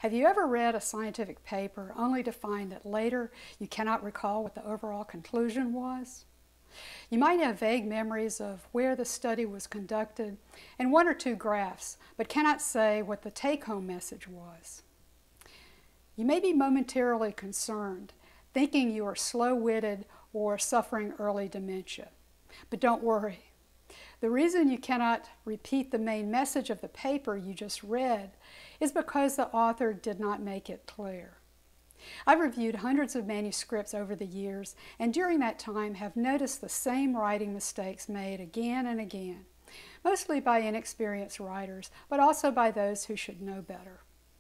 Have you ever read a scientific paper only to find that later you cannot recall what the overall conclusion was? You might have vague memories of where the study was conducted and one or two graphs, but cannot say what the take-home message was. You may be momentarily concerned, thinking you are slow-witted or suffering early dementia. But don't worry. The reason you cannot repeat the main message of the paper you just read is because the author did not make it clear. I've reviewed hundreds of manuscripts over the years, and during that time have noticed the same writing mistakes made again and again, mostly by inexperienced writers, but also by those who should know better.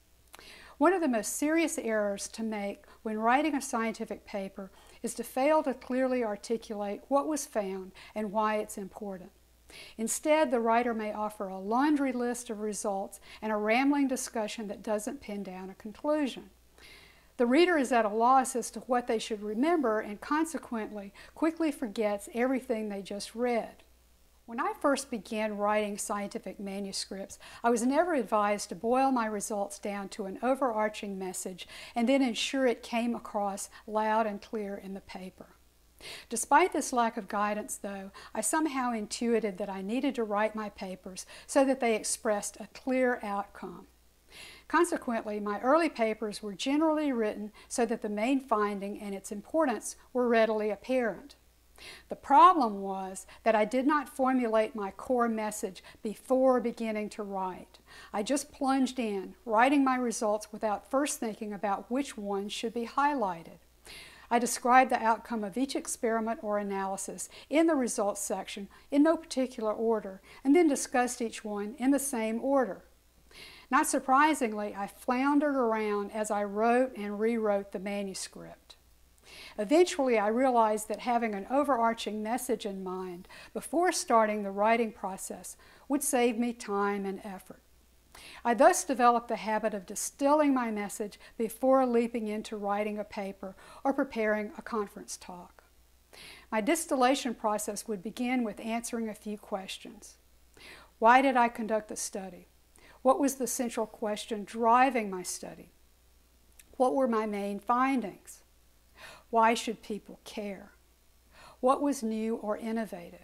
One of the most serious errors to make when writing a scientific paper is to fail to clearly articulate what was found and why it's important. Instead, the writer may offer a laundry list of results and a rambling discussion that doesn't pin down a conclusion. The reader is at a loss as to what they should remember and consequently quickly forgets everything they just read. When I first began writing scientific manuscripts, I was never advised to boil my results down to an overarching message and then ensure it came across loud and clear in the paper. Despite this lack of guidance, though, I somehow intuited that I needed to write my papers so that they expressed a clear outcome. Consequently, my early papers were generally written so that the main finding and its importance were readily apparent. The problem was that I did not formulate my core message before beginning to write. I just plunged in, writing my results without first thinking about which ones should be highlighted. I described the outcome of each experiment or analysis in the results section in no particular order, and then discussed each one in the same order. Not surprisingly, I floundered around as I wrote and rewrote the manuscript. Eventually, I realized that having an overarching message in mind before starting the writing process would save me time and effort. I thus developed the habit of distilling my message before leaping into writing a paper or preparing a conference talk. My distillation process would begin with answering a few questions. Why did I conduct the study? What was the central question driving my study? What were my main findings? Why should people care? What was new or innovative?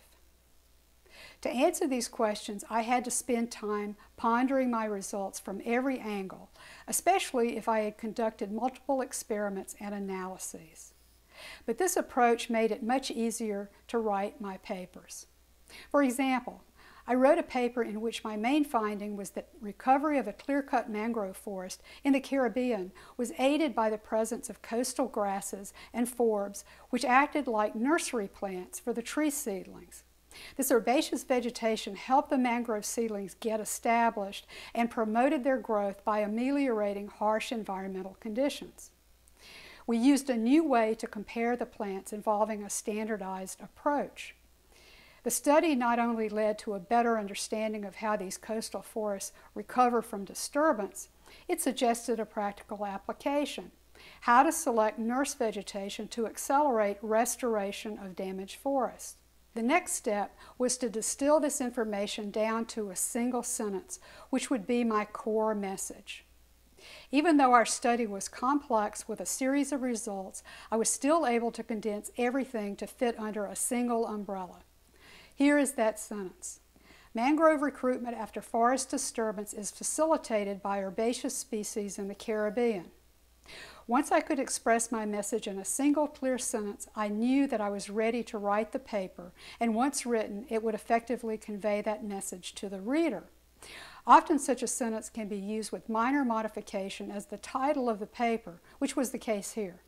To answer these questions, I had to spend time pondering my results from every angle, especially if I had conducted multiple experiments and analyses. But this approach made it much easier to write my papers. For example, I wrote a paper in which my main finding was that recovery of a clear-cut mangrove forest in the Caribbean was aided by the presence of coastal grasses and forbs, which acted like nursery plants for the tree seedlings. This herbaceous vegetation helped the mangrove seedlings get established and promoted their growth by ameliorating harsh environmental conditions. We used a new way to compare the plants involving a standardized approach. The study not only led to a better understanding of how these coastal forests recover from disturbance, it suggested a practical application: how to select nurse vegetation to accelerate restoration of damaged forests. The next step was to distill this information down to a single sentence, which would be my core message. Even though our study was complex with a series of results, I was still able to condense everything to fit under a single umbrella. Here is that sentence. Mangrove recruitment after forest disturbance is facilitated by herbaceous species in the Caribbean. Once I could express my message in a single clear sentence, I knew that I was ready to write the paper, and once written, it would effectively convey that message to the reader. Often such a sentence can be used with minor modification as the title of the paper, which was the case here.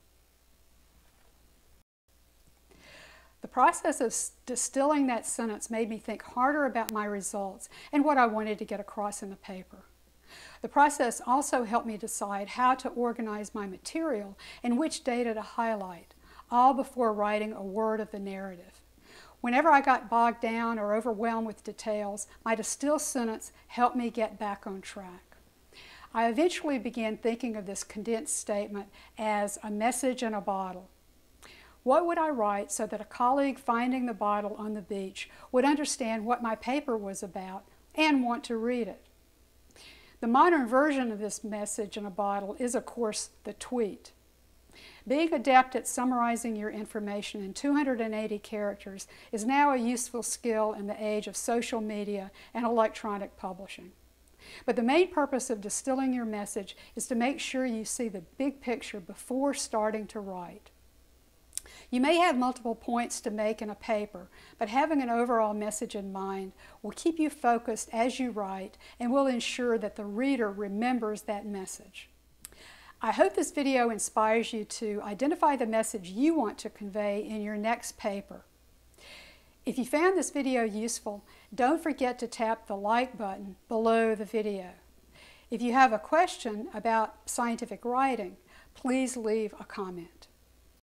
The process of distilling that sentence made me think harder about my results and what I wanted to get across in the paper. The process also helped me decide how to organize my material and which data to highlight, all before writing a word of the narrative. Whenever I got bogged down or overwhelmed with details, my distilled sentence helped me get back on track. I eventually began thinking of this condensed statement as a message in a bottle. What would I write so that a colleague finding the bottle on the beach would understand what my paper was about and want to read it? The modern version of this message in a bottle is, of course, the tweet. Being adept at summarizing your information in 280 characters is now a useful skill in the age of social media and electronic publishing. But the main purpose of distilling your message is to make sure you see the big picture before starting to write. You may have multiple points to make in a paper, but having an overall message in mind will keep you focused as you write and will ensure that the reader remembers that message. I hope this video inspires you to identify the message you want to convey in your next paper. If you found this video useful, don't forget to tap the like button below the video. If you have a question about scientific writing, please leave a comment.